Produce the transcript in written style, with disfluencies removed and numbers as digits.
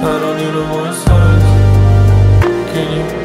I don't need no more signs. Can you